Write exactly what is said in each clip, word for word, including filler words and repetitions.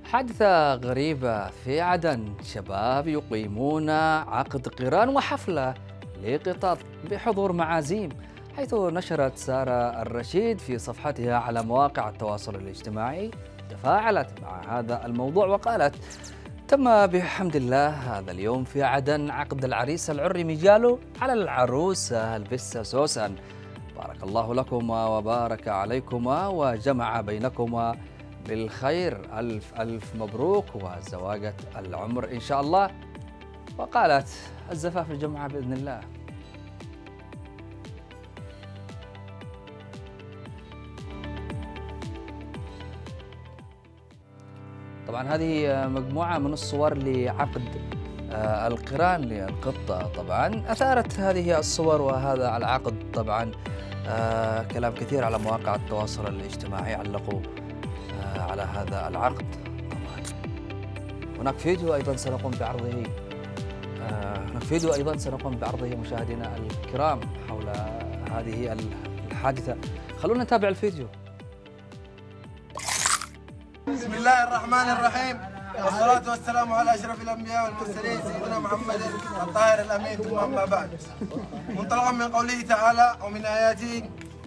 حادثة غريبة في عدن، شباب يقيمون عقد قران وحفلة لقطط بحضور معازيم، حيث نشرت سارة الرشيد في صفحتها على مواقع التواصل الاجتماعي تفاعلت مع هذا الموضوع وقالت: تم بحمد الله هذا اليوم في عدن عقد العريس العري ميجالو على العروسة البسة سوسن، بارك الله لكما وبارك عليكما وجمع بينكما بالخير، ألف ألف مبروك وزواجة العمر إن شاء الله. وقالت: الزفاف الجمعة بإذن الله. طبعا هذه مجموعة من الصور لعقد القران للقطة. طبعا أثارت هذه الصور وهذا العقد طبعا كلام كثير على مواقع التواصل الاجتماعي، علقوا على هذا العقد. طبعا هناك فيديو أيضا سنقوم بعرضه هناك فيديو أيضا سنقوم بعرضه مشاهدينا الكرام حول هذه الحادثة. خلونا نتابع الفيديو. بسم الله الرحمن الرحيم، والصلاة والسلام على أشرف الأنبياء والمرسلين سيدنا محمد الطاهر الأمين، ثم أما بعد. منطلقا من قوله تعالى ومن آياته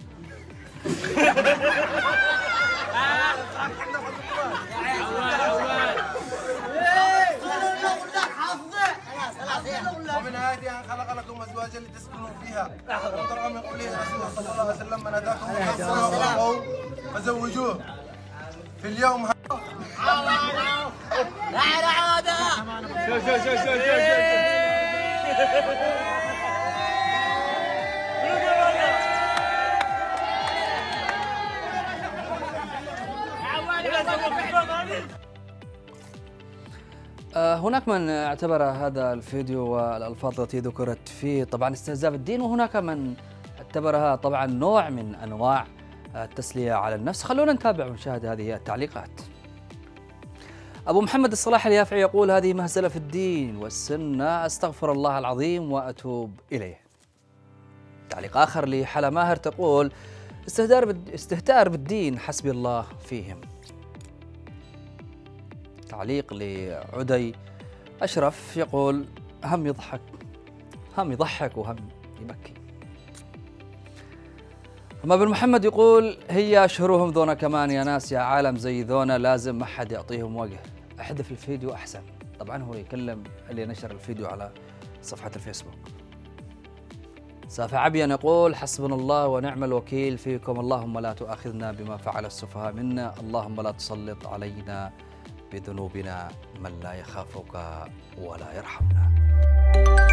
ومن آياته أن خلق لكم أزواجا لتسكنوا فيها، منطلقا من قوله رسول الله صلى الله عليه وسلم: من أتاكم من حسنه فزوجوه. في اليوم لا عادة شو شو شو شو هناك من اعتبر هذا الفيديو والألفاظ التي ذكرت فيه طبعا استهزاء بالدين، وهناك من اعتبرها طبعا نوع من أنواع التسلية على النفس. خلونا نتابع ونشاهد هذه التعليقات. أبو محمد الصلاح اليافعي يقول: هذه مهزلة في الدين والسنة، أستغفر الله العظيم وأتوب إليه. تعليق آخر لحلا ماهر تقول: استهتار استهتار بالدين، حسبي الله فيهم. تعليق لعدي أشرف يقول: هم يضحك هم يضحك وهم يبكي. أما بن محمد يقول: هي أشهرهم ذونا كمان يا ناس، يا عالم زي ذونا لازم ما حد يعطيهم وجه، احذف الفيديو أحسن. طبعا هو يكلم اللي نشر الفيديو على صفحة الفيسبوك. سافع عبيان يقول: حسبنا الله ونعم الوكيل فيكم، اللهم لا تؤاخذنا بما فعل السفهاء منا، اللهم لا تسلط علينا بذنوبنا من لا يخافك ولا يرحمنا.